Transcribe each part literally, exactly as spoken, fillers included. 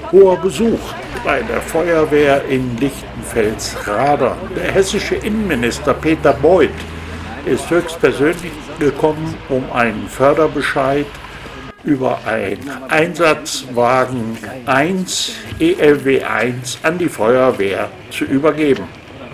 Hoher Besuch bei der Feuerwehr in Lichtenfels-Radon. Der hessische Innenminister Peter Beuth ist höchstpersönlich gekommen, um einen Förderbescheid über ein Einsatzwagen eins, E L W eins, an die Feuerwehr zu übergeben.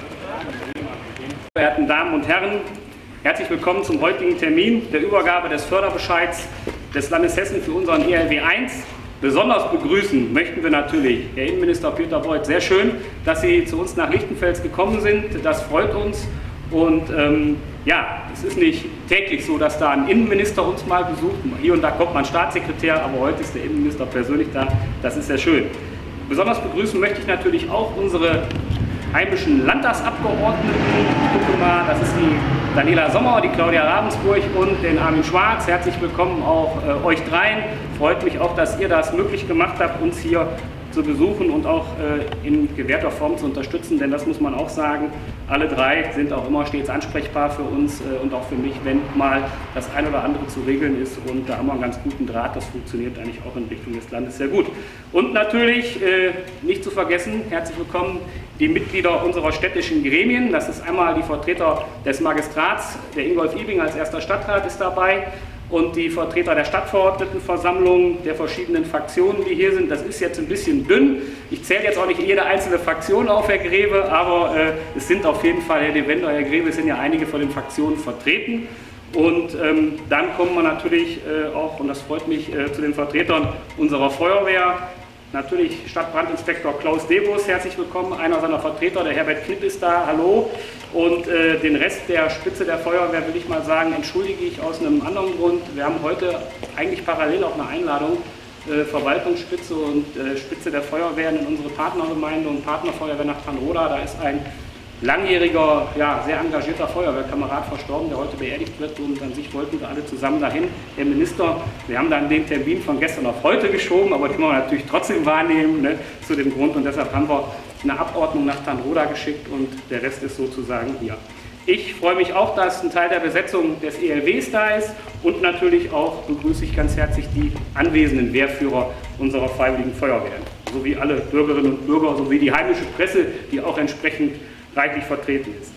Verehrten Damen und Herren, herzlich willkommen zum heutigen Termin der Übergabe des Förderbescheids des Landes Hessen für unseren E L W eins. Besonders begrüßen möchten wir natürlich Herr Innenminister Peter Beuth. Sehr schön, dass Sie zu uns nach Lichtenfels gekommen sind. Das freut uns. Und ähm, ja, es ist nicht täglich so, dass da ein Innenminister uns mal besucht. Hier und da kommt mal ein Staatssekretär, aber heute ist der Innenminister persönlich da. Das ist sehr schön. Besonders begrüßen möchte ich natürlich auch unsere heimischen Landtagsabgeordneten. Ich gucke mal, das ist die Daniela Sommer, die Claudia Ravensburg und den Armin Schwarz. Herzlich willkommen auch äh, euch dreien. Freut mich auch, dass ihr das möglich gemacht habt, uns hier zu besuchen und auch äh, in gewährter Form zu unterstützen, denn das muss man auch sagen, alle drei sind auch immer stets ansprechbar für uns äh, und auch für mich, wenn mal das ein oder andere zu regeln ist, und da haben wir einen ganz guten Draht, das funktioniert eigentlich auch in Richtung des Landes sehr gut. Und natürlich, äh, nicht zu vergessen, herzlich willkommen die Mitglieder unserer städtischen Gremien, das ist einmal die Vertreter des Magistrats, der Ingolf Ibing als erster Stadtrat ist dabei, und die Vertreter der Stadtverordnetenversammlung, der verschiedenen Fraktionen, die hier sind. Das ist jetzt ein bisschen dünn. Ich zähle jetzt auch nicht jede einzelne Fraktion auf, Herr Greve, aber äh, es sind auf jeden Fall, Herr de Wender, Herr Greve, es sind ja einige von den Fraktionen vertreten. Und ähm, dann kommen wir natürlich äh, auch, und das freut mich, äh, zu den Vertretern unserer Feuerwehr. Natürlich Stadtbrandinspektor Klaus Debus, herzlich willkommen. Einer seiner Vertreter, der Herbert Knipp, ist da, hallo. Und äh, den Rest der Spitze der Feuerwehr, will ich mal sagen, entschuldige ich aus einem anderen Grund. Wir haben heute eigentlich parallel auch eine Einladung, äh, Verwaltungsspitze und äh, Spitze der Feuerwehren in unsere Partnergemeinde und Partnerfeuerwehr nach Tanroda. Da ist ein langjähriger, ja, sehr engagierter Feuerwehrkamerad verstorben, der heute beerdigt wird, und an sich wollten wir alle zusammen dahin. Herr Minister, wir haben dann den Termin von gestern auf heute geschoben, aber den wollen wir natürlich trotzdem wahrnehmen, ne, zu dem Grund, und deshalb haben wir eine Abordnung nach Tanroda geschickt und der Rest ist sozusagen hier. Ich freue mich auch, dass ein Teil der Besetzung des E L Ws da ist, und natürlich auch begrüße ich ganz herzlich die anwesenden Wehrführer unserer Freiwilligen Feuerwehren, sowie alle Bürgerinnen und Bürger, sowie die heimische Presse, die auch entsprechend reichlich vertreten ist.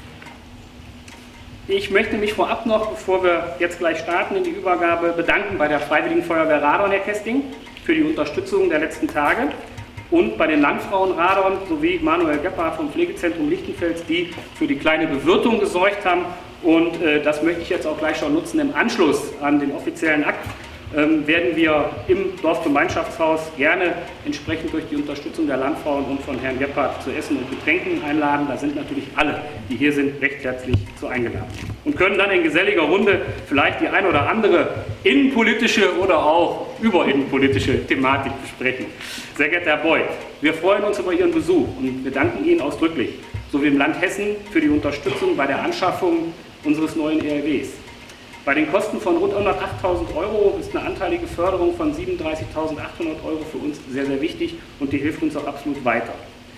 Ich möchte mich vorab noch, bevor wir jetzt gleich starten in die Übergabe, bedanken bei der Freiwilligen Feuerwehr Radon, Herr Kesting, für die Unterstützung der letzten Tage, und bei den Landfrauen Radon sowie Manuel Gebhardt vom Pflegezentrum Lichtenfels, die für die kleine Bewirtung gesorgt haben. Und äh, das möchte ich jetzt auch gleich schon nutzen. Im Anschluss an den offiziellen Akt ähm, werden wir im Dorfgemeinschaftshaus gerne entsprechend durch die Unterstützung der Landfrauen und von Herrn Gebhardt zu Essen und Getränken einladen. Da sind natürlich alle, die hier sind, recht herzlich zu eingeladen. Und können dann in geselliger Runde vielleicht die ein oder andere innenpolitische oder auch überinnenpolitische Thematik besprechen. Sehr geehrter Herr Beuth, wir freuen uns über Ihren Besuch und wir danken Ihnen ausdrücklich, sowie dem Land Hessen, für die Unterstützung bei der Anschaffung unseres neuen E L Ws. Bei den Kosten von rund hundertachttausend Euro ist eine anteilige Förderung von siebenunddreißigtausendachthundert Euro für uns sehr, sehr wichtig, und die hilft uns auch absolut weiter.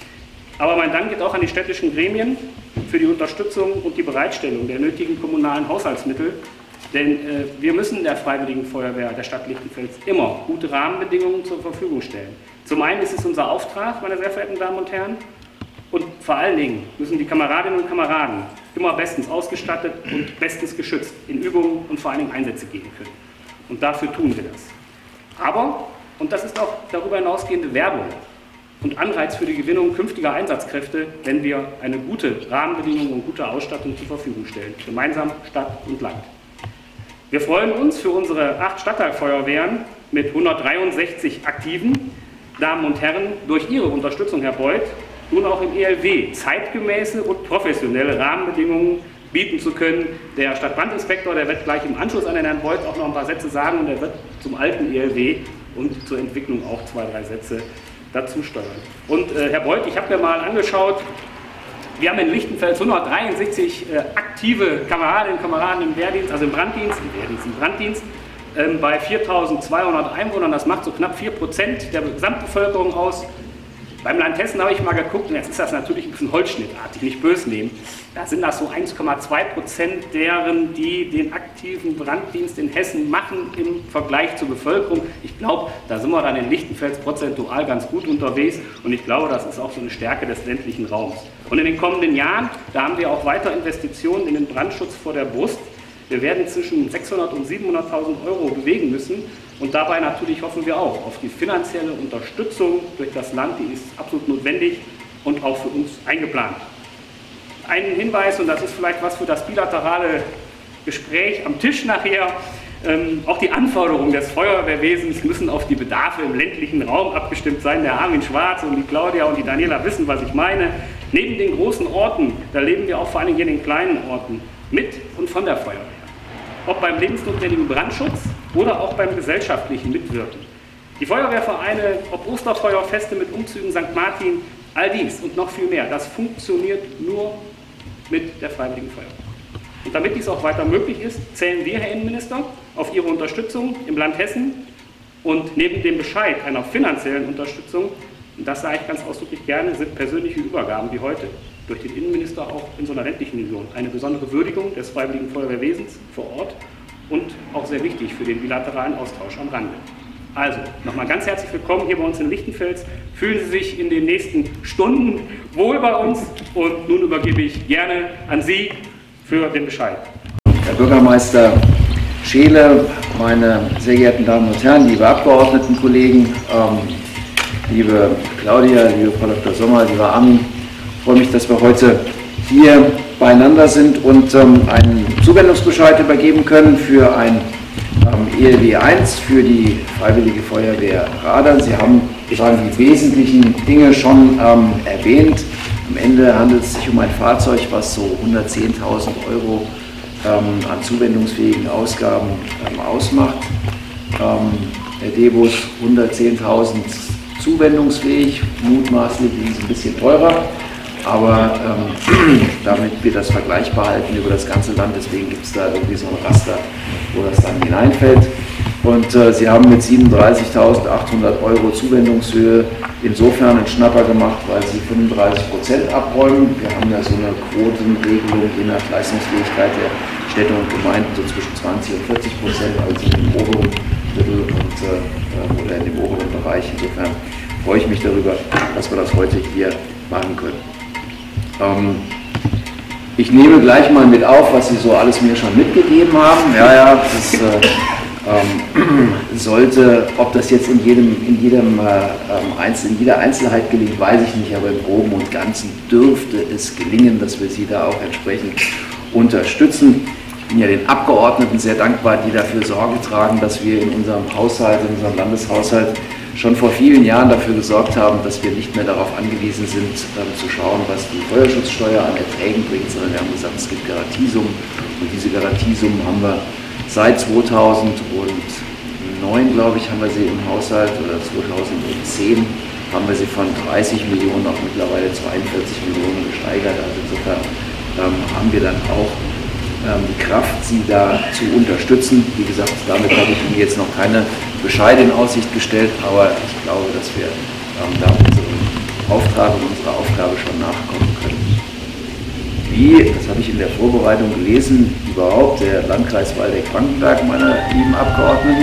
Aber mein Dank geht auch an die städtischen Gremien für die Unterstützung und die Bereitstellung der nötigen kommunalen Haushaltsmittel, denn äh, wir müssen der Freiwilligen Feuerwehr der Stadt Lichtenfels immer gute Rahmenbedingungen zur Verfügung stellen. Zum einen ist es unser Auftrag, meine sehr verehrten Damen und Herren, und vor allen Dingen müssen die Kameradinnen und Kameraden immer bestens ausgestattet und bestens geschützt in Übungen und vor allen Dingen Einsätze gehen können. Und dafür tun wir das. Aber, und das ist auch darüber hinausgehende Werbung und Anreiz für die Gewinnung künftiger Einsatzkräfte, wenn wir eine gute Rahmenbedingung und gute Ausstattung zur Verfügung stellen, gemeinsam Stadt und Land. Wir freuen uns für unsere acht Stadtteilfeuerwehren mit hundertdreiundsechzig Aktiven, Damen und Herren, durch Ihre Unterstützung, Herr Beuth, nun auch im E L W zeitgemäße und professionelle Rahmenbedingungen bieten zu können. Der Stadtbrandinspektor, der wird gleich im Anschluss an den Herrn Beuth auch noch ein paar Sätze sagen, und er wird zum alten E L W und zur Entwicklung auch zwei, drei Sätze dazu steuern. Und äh, Herr Beuth, ich habe mir mal angeschaut, wir haben in Lichtenfels hundertdreiundsechzig äh, aktive Kameradinnen und Kameraden im Wehrdienst, also im Branddienst, im Wehrdienst, im Branddienst, ähm, bei viertausendzweihundert Einwohnern. Das macht so knapp vier Prozent der Gesamtbevölkerung aus. Beim Land Hessen habe ich mal geguckt, und jetzt ist das natürlich ein bisschen holzschnittartig, nicht böse nehmen, da sind das so eins Komma zwei Prozent deren, die den aktiven Branddienst in Hessen machen im Vergleich zur Bevölkerung. Ich glaube, da sind wir dann in Lichtenfels prozentual ganz gut unterwegs und ich glaube, das ist auch so eine Stärke des ländlichen Raums. Und in den kommenden Jahren, da haben wir auch weiter Investitionen in den Brandschutz vor der Brust. Wir werden zwischen sechshunderttausend und siebenhunderttausend Euro bewegen müssen und dabei natürlich hoffen wir auch auf die finanzielle Unterstützung durch das Land, die ist absolut notwendig und auch für uns eingeplant. Einen Hinweis, und das ist vielleicht was für das bilaterale Gespräch am Tisch nachher, ähm, auch die Anforderungen des Feuerwehrwesens müssen auf die Bedarfe im ländlichen Raum abgestimmt sein. Der Armin Schwarz und die Claudia und die Daniela wissen, was ich meine. Neben den großen Orten, da leben wir auch vor allem hier in den kleinen Orten mit und von der Feuerwehr. Ob beim lebensnotwendigen Brandschutz oder auch beim gesellschaftlichen Mitwirken. Die Feuerwehrvereine, ob Osterfeuerfeste mit Umzügen Sankt Martin, all dies und noch viel mehr, das funktioniert nur mit der Freiwilligen Feuerwehr. Und damit dies auch weiter möglich ist, zählen wir, Herr Innenminister, auf Ihre Unterstützung im Land Hessen und neben dem Bescheid einer finanziellen Unterstützung, und das sage ich ganz ausdrücklich gerne, sind persönliche Übergaben wie heute durch den Innenminister auch in so einer ländlichen Region eine besondere Würdigung des Freiwilligen Feuerwehrwesens vor Ort und auch sehr wichtig für den bilateralen Austausch am Rande. Also, nochmal ganz herzlich willkommen hier bei uns in Lichtenfels. Fühlen Sie sich in den nächsten Stunden wohl bei uns und nun übergebe ich gerne an Sie für den Bescheid. Herr Bürgermeister Scheele, meine sehr geehrten Damen und Herren, liebe Abgeordnetenkollegen, ähm, liebe Claudia, liebe Frau Doktor Sommer, lieber Armin, ich freue mich, dass wir heute hier beieinander sind und ähm, einen Zuwendungsbescheid übergeben können für ein ähm, E L W eins für die Freiwillige Feuerwehr Radern. Sie haben sagen, die wesentlichen Dinge schon ähm, erwähnt. Am Ende handelt es sich um ein Fahrzeug, was so hundertzehntausend Euro ähm, an zuwendungsfähigen Ausgaben ähm, ausmacht. Ähm, der Debus hundertzehntausend zuwendungsfähig, mutmaßlich ist es ein bisschen teurer. Aber ähm, damit wir das vergleichbar halten über das ganze Land, deswegen gibt es da irgendwie so ein Raster, wo das dann hineinfällt. Und äh, Sie haben mit siebenunddreißigtausendachthundert Euro Zuwendungshöhe insofern einen Schnapper gemacht, weil Sie fünfunddreißig Prozent abräumen. Wir haben ja so eine Quotenregelung je nach Leistungsfähigkeit der Städte und Gemeinden so zwischen zwanzig und vierzig Prozent, also im oberen Drittel und, äh, oder in dem oberen Bereich. Insofern freue ich mich darüber, dass wir das heute hier machen können. Ich nehme gleich mal mit auf, was Sie so alles mir schon mitgegeben haben. Ja, ja, das äh, ähm, sollte, ob das jetzt in jedem, in jedem äh, Einzel, in jeder Einzelheit gelingt, weiß ich nicht, aber im Groben und Ganzen dürfte es gelingen, dass wir Sie da auch entsprechend unterstützen. Ich bin ja den Abgeordneten sehr dankbar, die dafür Sorge tragen, dass wir in unserem Haushalt, in unserem Landeshaushalt schon vor vielen Jahren dafür gesorgt haben, dass wir nicht mehr darauf angewiesen sind, ähm, zu schauen, was die Feuerschutzsteuer an Erträgen bringt, sondern wir haben gesagt, es gibt Garantiesummen und diese Garantiesummen haben wir seit zweitausendneun, glaube ich, haben wir sie im Haushalt, oder zweitausendzehn haben wir sie von dreißig Millionen auf mittlerweile zweiundvierzig Millionen gesteigert. Also insofern ähm, haben wir dann auch ähm, die Kraft, sie da zu unterstützen. Wie gesagt, damit habe ich Ihnen jetzt noch keine Bescheid in Aussicht gestellt, aber ich glaube, dass wir ähm, da unserem Auftrag und unserer Aufgabe schon nachkommen können. Wie, das habe ich in der Vorbereitung gelesen, überhaupt der Landkreis Waldeck-Frankenberg, meine lieben Abgeordneten,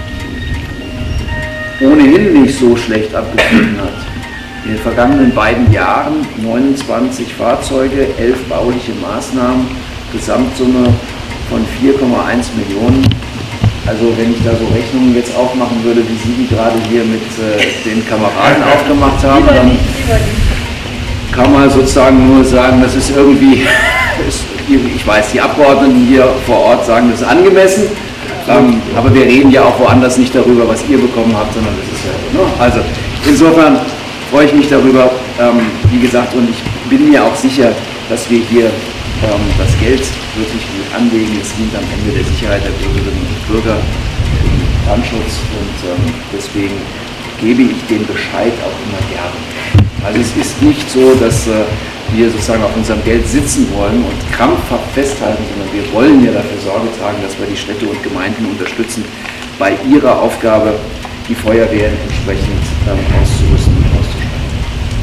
ohnehin nicht so schlecht abgeschnitten hat. In den vergangenen beiden Jahren neunundzwanzig Fahrzeuge, elf bauliche Maßnahmen, Gesamtsumme von vier Komma eins Millionen. Also wenn ich da so Rechnungen jetzt aufmachen würde, wie Sie die gerade hier mit äh, den Kameraden aufgemacht haben, dann kann man sozusagen nur sagen, das ist irgendwie, ist, ich weiß, die Abgeordneten hier vor Ort sagen, das ist angemessen, ähm, aber wir reden ja auch woanders nicht darüber, was ihr bekommen habt, sondern das ist ja, ne? Also insofern freue ich mich darüber, ähm, wie gesagt, und ich bin mir auch sicher, dass wir hier ähm, das Geld wirklich gut anlegen. Es dient am Ende der Sicherheit der Bürgerinnen und Bürger im Brandschutz und ähm, deswegen gebe ich den Bescheid auch immer gerne. Also es ist nicht so, dass äh, wir sozusagen auf unserem Geld sitzen wollen und krampfhaft festhalten, sondern wir wollen ja dafür Sorge tragen, dass wir die Städte und Gemeinden unterstützen, bei ihrer Aufgabe die Feuerwehren entsprechend ähm, auszurüsten und auszustatten.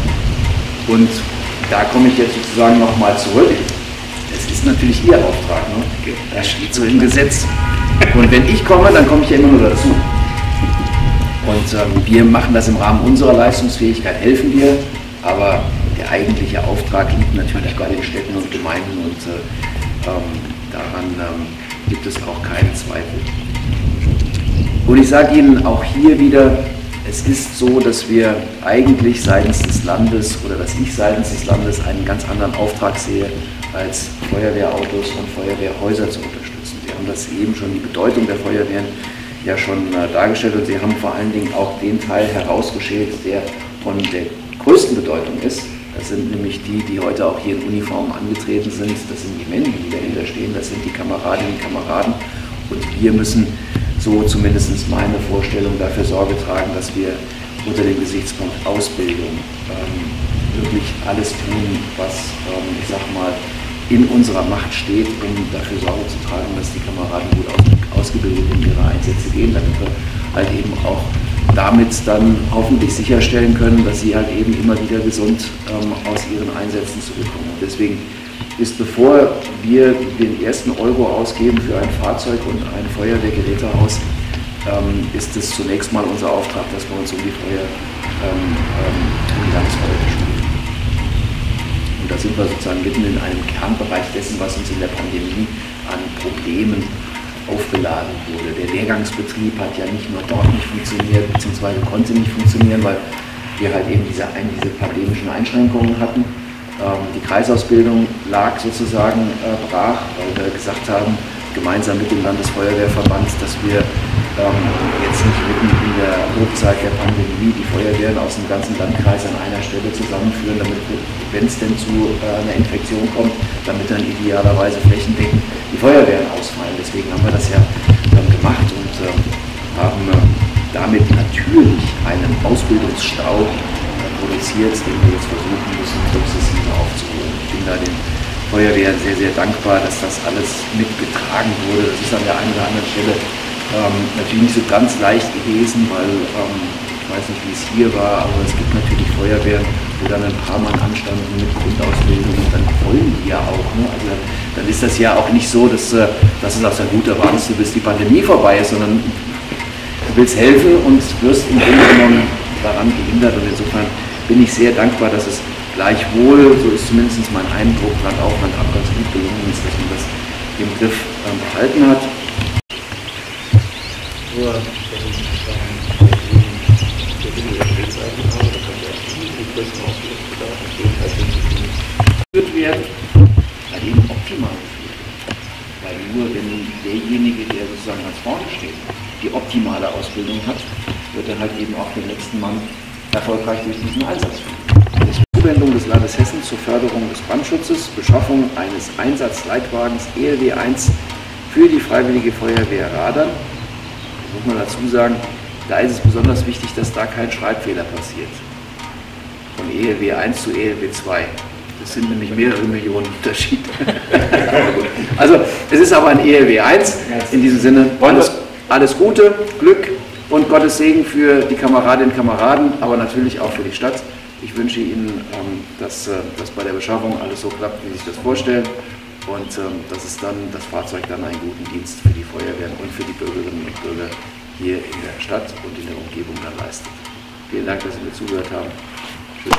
Und da komme ich jetzt sozusagen nochmal zurück. Es ist natürlich Ihr Auftrag, ne? Das steht so im Gesetz. Und wenn ich komme, dann komme ich ja immer nur dazu. Und ähm, wir machen das im Rahmen unserer Leistungsfähigkeit, helfen wir, aber der eigentliche Auftrag liegt natürlich bei den Städten und Gemeinden und äh, ähm, daran ähm, gibt es auch keinen Zweifel. Und ich sage Ihnen auch hier wieder, es ist so, dass wir eigentlich seitens des Landes oder dass ich seitens des Landes einen ganz anderen Auftrag sehe, als Feuerwehrautos und Feuerwehrhäuser zu unterstützen. Sie haben das eben schon, die Bedeutung der Feuerwehren ja schon äh, dargestellt und Sie haben vor allen Dingen auch den Teil herausgeschält, der von der größten Bedeutung ist. Das sind nämlich die, die heute auch hier in Uniform angetreten sind. Das sind die Menschen, die dahinter stehen. Das sind die Kameradinnen und Kameraden. Und wir müssen, so zumindest meine Vorstellung, dafür Sorge tragen, dass wir unter dem Gesichtspunkt Ausbildung ähm, wirklich alles tun, was, ähm, ich sag mal, in unserer Macht steht, um dafür Sorge zu tragen, dass die Kameraden gut aus, ausgebildet in ihre Einsätze gehen, damit wir halt eben auch damit dann hoffentlich sicherstellen können, dass sie halt eben immer wieder gesund ähm, aus ihren Einsätzen zurückkommen. Und deswegen ist, bevor wir den ersten Euro ausgeben für ein Fahrzeug und ein Feuerwehrgerätehaus, ähm, ist es zunächst mal unser Auftrag, dass wir uns um die Feuer, ähm, ähm, um die Landesfeuerwehr spielen. Und da sind wir sozusagen mitten in einem Kernbereich dessen, was uns in der Pandemie an Problemen aufgeladen wurde. Der Lehrgangsbetrieb hat ja nicht nur dort nicht funktioniert, beziehungsweise konnte nicht funktionieren, weil wir halt eben diese, diese pandemischen Einschränkungen hatten. Ähm, die Kreisausbildung lag sozusagen äh, brach, weil wir gesagt haben, gemeinsam mit dem Landesfeuerwehrverband, dass wir ähm, jetzt nicht mitten in der Hochzeit der Pandemie die Feuerwehren aus dem ganzen Landkreis an einer Stelle zusammenführen, damit, wenn es denn zu äh, einer Infektion kommt, damit dann idealerweise flächendeckend die Feuerwehren ausfallen. Deswegen haben wir das ja ähm, gemacht und ähm, haben äh, damit natürlich einen Ausbildungsstau äh, produziert, den wir jetzt versuchen müssen, sukzessive aufzuholen. Ich bin da den Feuerwehren sehr, sehr dankbar, dass das alles mitgetragen wurde. Das ist an der einen oder anderen Stelle ähm, natürlich nicht so ganz leicht gewesen, weil ähm, ich weiß nicht, wie es hier war, aber es gibt natürlich Feuerwehren, wo dann ein paar Mann anstanden mit Grundausbildung und dann wollen die ja auch. Ne? Also dann ist das ja auch nicht so, dass, dass es aus der Gut erwartest, bis die Pandemie vorbei ist, sondern du willst helfen und wirst im Grunde genommen daran gehindert. Und insofern bin ich sehr dankbar, dass es gleichwohl, so ist zumindest mein Eindruck, Land auf Land ab ganz gut gelungen ist, dass man das im Griff ähm, behalten hat. Nur, geführt werden, bei dem optimal geführt wird. Weil nur wenn derjenige, der sozusagen ganz vorne steht, die optimale Ausbildung hat, wird er halt eben auch den letzten Mann erfolgreich durch diesen Einsatz führen. Zuwendung des Landes Hessen zur Förderung des Brandschutzes, Beschaffung eines Einsatzleitwagens E L W eins für die Freiwillige Feuerwehr Radern. Das muss man dazu sagen, da ist es besonders wichtig, dass da kein Schreibfehler passiert. Von E L W eins zu E L W zwei. Das sind nämlich mehrere Millionen Unterschiede. Also es ist aber ein E L W eins. In diesem Sinne alles, alles Gute, Glück und Gottes Segen für die Kameradinnen und Kameraden, aber natürlich auch für die Stadt. Ich wünsche Ihnen, dass, dass bei der Beschaffung alles so klappt, wie Sie sich das vorstellen und dass es dann, das Fahrzeug dann einen guten Dienst für die Feuerwehren und für die Bürgerinnen und Bürger hier in der Stadt und in der Umgebung dann leistet. Vielen Dank, dass Sie mir zugehört haben. Tschüss.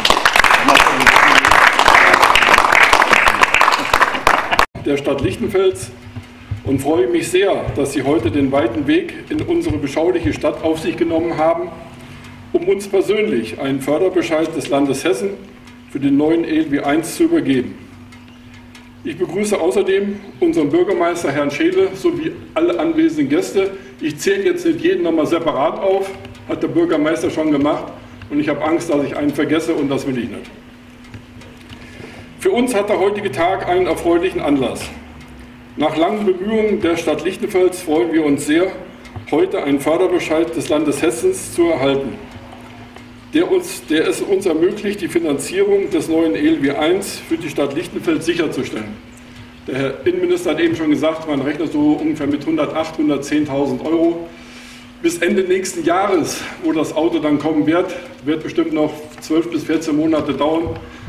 Der Stadt Lichtenfels und freue mich sehr, dass Sie heute den weiten Weg in unsere beschauliche Stadt auf sich genommen haben, um uns persönlich einen Förderbescheid des Landes Hessen für den neuen E L W eins zu übergeben. Ich begrüße außerdem unseren Bürgermeister Herrn Scheele sowie alle anwesenden Gäste. Ich zähle jetzt nicht jeden nochmal separat auf, hat der Bürgermeister schon gemacht und ich habe Angst, dass ich einen vergesse und das will ich nicht. Für uns hat der heutige Tag einen erfreulichen Anlass. Nach langen Bemühungen der Stadt Lichtenfels freuen wir uns sehr, heute einen Förderbescheid des Landes Hessens zu erhalten, der, uns, der es uns ermöglicht, die Finanzierung des neuen E L W eins für die Stadt Lichtenfels sicherzustellen. Der Herr Innenminister hat eben schon gesagt, man rechnet so ungefähr mit hundertacht, hundertzehntausend Euro. Bis Ende nächsten Jahres, wo das Auto dann kommen wird, wird bestimmt noch zwölf bis vierzehn Monate dauern,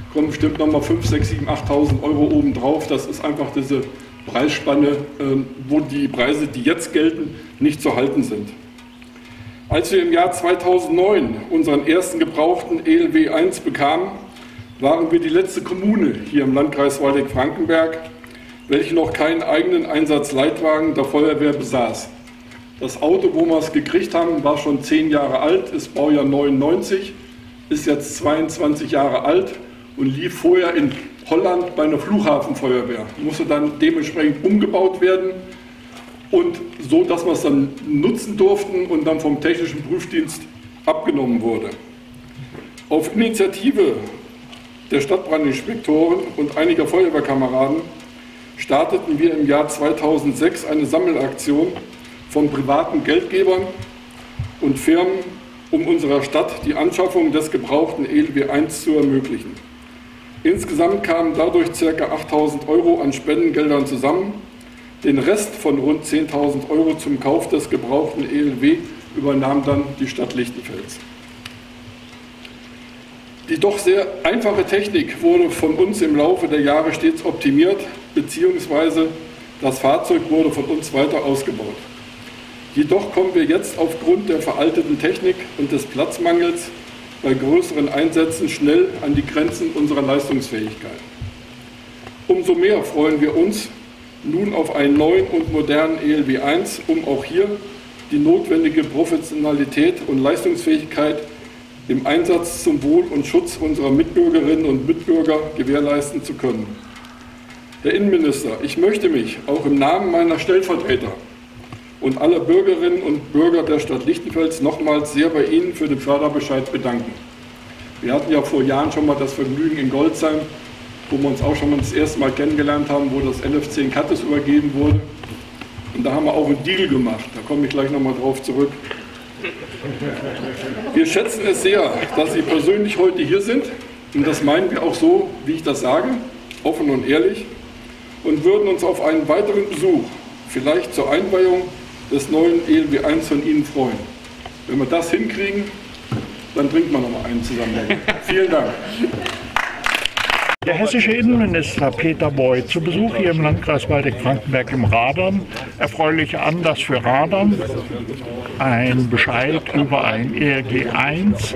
kommen bestimmt nochmal fünf, sechs, sieben, achttausend Euro obendrauf. Das ist einfach diese Preisspanne, wo die Preise, die jetzt gelten, nicht zu halten sind. Als wir im Jahr zweitausendneun unseren ersten gebrauchten E L W eins bekamen, waren wir die letzte Kommune hier im Landkreis Waldeck-Frankenberg, welche noch keinen eigenen Einsatzleitwagen der Feuerwehr besaß. Das Auto, wo wir es gekriegt haben, war schon zehn Jahre alt, ist Baujahr neunundneunzig, ist jetzt zweiundzwanzig Jahre alt und lief vorher in Holland bei einer Flughafenfeuerwehr. Musste dann dementsprechend umgebaut werden und so, dass wir es dann nutzen durften und dann vom Technischen Prüfdienst abgenommen wurde. Auf Initiative der Stadtbrandinspektoren und einiger Feuerwehrkameraden starteten wir im Jahr zweitausendsechs eine Sammelaktion von privaten Geldgebern und Firmen, um unserer Stadt die Anschaffung des gebrauchten E L W eins zu ermöglichen. Insgesamt kamen dadurch ca. achttausend Euro an Spendengeldern zusammen. Den Rest von rund zehntausend Euro zum Kauf des gebrauchten E L W übernahm dann die Stadt Lichtenfels. Die doch sehr einfache Technik wurde von uns im Laufe der Jahre stets optimiert, beziehungsweise das Fahrzeug wurde von uns weiter ausgebaut. Jedoch kommen wir jetzt aufgrund der veralteten Technik und des Platzmangels bei größeren Einsätzen schnell an die Grenzen unserer Leistungsfähigkeit. Umso mehr freuen wir uns nun auf einen neuen und modernen E L W eins, um auch hier die notwendige Professionalität und Leistungsfähigkeit im Einsatz zum Wohl und Schutz unserer Mitbürgerinnen und Mitbürger gewährleisten zu können. Herr Innenminister, ich möchte mich auch im Namen meiner Stellvertreter und aller Bürgerinnen und Bürger der Stadt Lichtenfels nochmals sehr bei Ihnen für den Förderbescheid bedanken. Wir hatten ja vor Jahren schon mal das Vergnügen in Goldsheim, wo wir uns auch schon mal das erste Mal kennengelernt haben, wo das L F zehn Kattes übergeben wurde. Und da haben wir auch einen Deal gemacht, da komme ich gleich nochmal drauf zurück. Wir schätzen es sehr, dass Sie persönlich heute hier sind, und das meinen wir auch so, wie ich das sage, offen und ehrlich, und würden uns auf einen weiteren Besuch, vielleicht zur Einweihung des neuen E L W eins von Ihnen freuen. Wenn wir das hinkriegen, dann trinken wir noch mal einen zusammen. Vielen Dank. Der hessische Innenminister Peter Beuth zu Besuch hier im Landkreis Waldeck-Frankenberg im Radern. Erfreulicher Anlass für Radern. Ein Bescheid über ein E L W eins.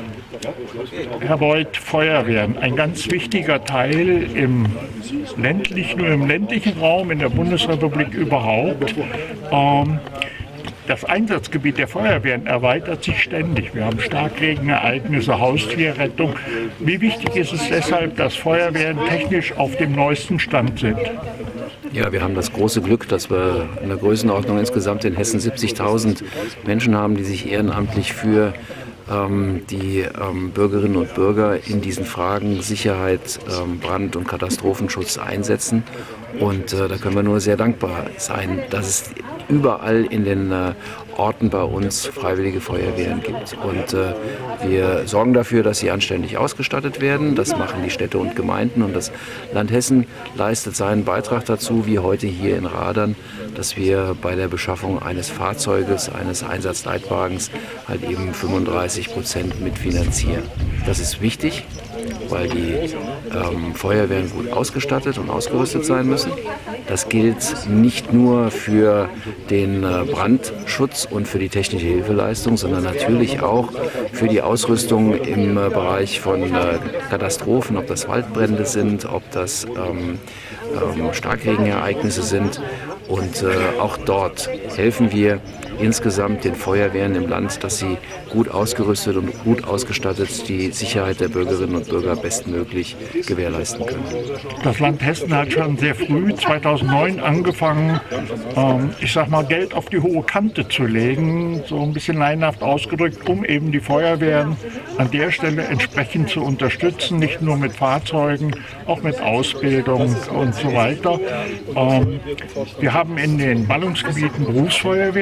Herr Beuth, Feuerwehren, ein ganz wichtiger Teil im ländlichen, nur im ländlichen Raum in der Bundesrepublik überhaupt. Ähm, Das Einsatzgebiet der Feuerwehren erweitert sich ständig. Wir haben Starkregenereignisse, Haustierrettung. Wie wichtig ist es deshalb, dass Feuerwehren technisch auf dem neuesten Stand sind? Ja, wir haben das große Glück, dass wir in der Größenordnung insgesamt in Hessen siebzigtausend Menschen haben, die sich ehrenamtlich für ähm, die ähm, Bürgerinnen und Bürger in diesen Fragen Sicherheit, ähm, Brand- und Katastrophenschutz einsetzen. Und äh, da können wir nur sehr dankbar sein, dass es überall in den äh, Orten bei uns freiwillige Feuerwehren gibt. Und äh, wir sorgen dafür, dass sie anständig ausgestattet werden. Das machen die Städte und Gemeinden. Und das Land Hessen leistet seinen Beitrag dazu, wie heute hier in Radern, dass wir bei der Beschaffung eines Fahrzeuges, eines Einsatzleitwagens halt eben fünfunddreißig Prozent mitfinanzieren. Das ist wichtig, weil die ähm, Feuerwehren gut ausgestattet und ausgerüstet sein müssen. Das gilt nicht nur für den äh, Brandschutz und für die technische Hilfeleistung, sondern natürlich auch für die Ausrüstung im äh, Bereich von äh, Katastrophen, ob das Waldbrände sind, ob das ähm, ähm, Starkregenereignisse sind. Und äh, auch dort helfen wir insgesamt den Feuerwehren im Land, dass sie gut ausgerüstet und gut ausgestattet die Sicherheit der Bürgerinnen und Bürger bestmöglich gewährleisten können. Das Land Hessen hat schon sehr früh, zweitausendneun, angefangen, ähm, ich sag mal, Geld auf die hohe Kante zu legen, so ein bisschen laienhaft ausgedrückt, um eben die Feuerwehren an der Stelle entsprechend zu unterstützen, nicht nur mit Fahrzeugen, auch mit Ausbildung und so weiter. Ähm, wir haben in den Ballungsgebieten Berufsfeuerwehren, aber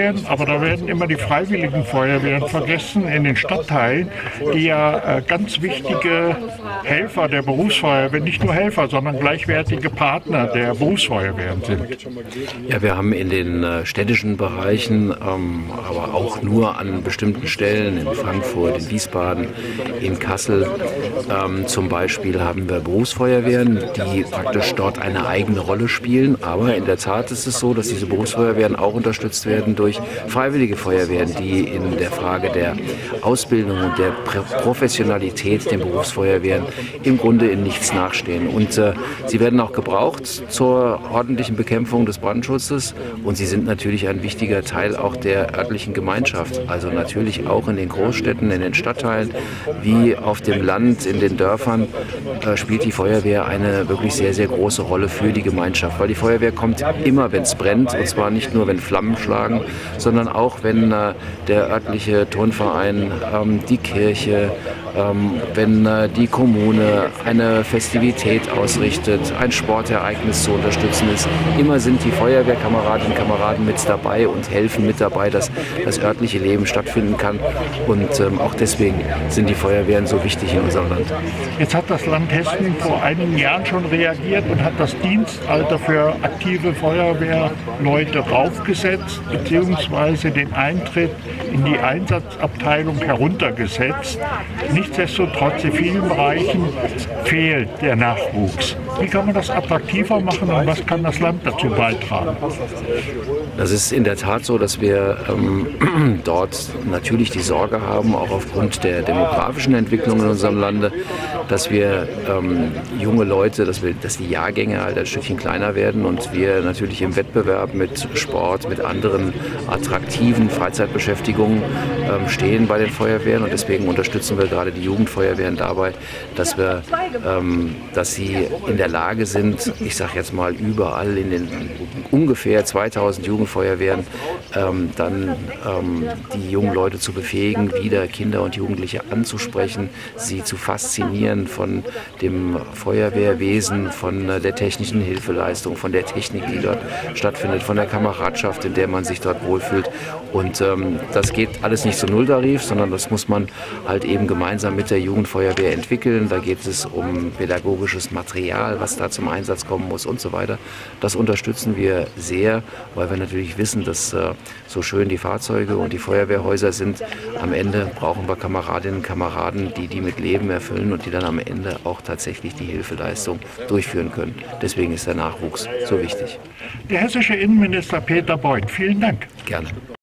da werden immer die freiwilligen Feuerwehren vergessen in den Stadtteilen, die ja äh, ganz wichtige Helfer der Berufsfeuerwehr, nicht nur Helfer, sondern gleichwertige Partner der Berufsfeuerwehren sind. Ja, wir haben in den äh, städtischen Bereichen, ähm, aber auch nur an bestimmten Stellen, in Frankfurt, in Wiesbaden, in Kassel ähm, zum Beispiel, haben wir Berufsfeuerwehren, die praktisch dort eine eigene Rolle spielen. Aber in der Tat ist es so, dass diese Berufsfeuerwehren auch unterstützt werden durch freiwillige Feuerwehren, die in der Frage der Ausbildung und der Professionalität den Berufsfeuerwehren im Grunde in nichts nachstehen. Und äh, sie werden auch gebraucht zur ordentlichen Bekämpfung des Brandschutzes und sie sind natürlich ein wichtiger Teil auch der örtlichen Gemeinschaft. Also natürlich auch in den Großstädten, in den Stadtteilen, wie auf dem Land, in den Dörfern äh, spielt die Feuerwehr eine wirklich sehr, sehr große Rolle für die Gemeinschaft. Weil die Feuerwehr kommt immer, wenn es brennt, und zwar nicht nur, wenn Flammen schlagen, sondern auch, wenn äh, der örtliche Turnverein, ähm, die Kirche, ähm, wenn äh, die Kommune eine Festivität ausrichtet, ein Sportereignis zu unterstützen ist. Immer sind die Feuerwehrkameradinnen und Kameraden mit dabei und helfen mit dabei, dass das örtliche Leben stattfinden kann. Und ähm, auch deswegen sind die Feuerwehren so wichtig in unserem Land. Jetzt hat das Land Hessen vor einigen Jahren schon reagiert und hat das Dienstalter für aktive Feuerwehrleute raufgesetzt, beziehungsweise den Eintritt in die Einsatzabteilung heruntergesetzt. Nichtsdestotrotz, in vielen Bereichen fehlt der Nachwuchs. Wie kann man das attraktiver machen und was kann das Land dazu beitragen? Das ist in der Tat so, dass wir ähm, dort natürlich die Sorge haben, auch aufgrund der demografischen Entwicklung in unserem Lande, dass wir ähm, junge Leute, dass, wir, dass die Jahrgänge halt ein Stückchen kleiner werden und wir natürlich im Wettbewerb mit Sport, mit anderen attraktiven Freizeitbeschäftigungen ähm, stehen bei den Feuerwehren und deswegen unterstützen wir gerade die Jugendfeuerwehren dabei, dass wir, ähm, dass sie in der Lage sind, ich sage jetzt mal überall in den ungefähr zweitausend Jugendfeuerwehren ähm, dann ähm, die jungen Leute zu befähigen, wieder Kinder und Jugendliche anzusprechen, sie zu faszinieren von dem Feuerwehrwesen, von der technischen Hilfeleistung, von der Technik, die dort stattfindet, von der Kameradschaft, in der man sich dort wohlfühlt. Und ähm, das geht alles nicht zu Nulltarif, sondern das muss man halt eben gemeinsam mit der Jugendfeuerwehr entwickeln. Da geht es um pädagogisches Material, was da zum Einsatz kommen muss und so weiter. Das unterstützen wir sehr, weil wir natürlich wissen, dass äh, so schön die Fahrzeuge und die Feuerwehrhäuser sind, am Ende brauchen wir Kameradinnen und Kameraden, die die mit Leben erfüllen und die dann am Ende auch tatsächlich die Hilfeleistung durchführen können. Deswegen ist der Nachwuchs so wichtig. Der hessische Innenminister Peter Beuth, vielen Dank. Gerne.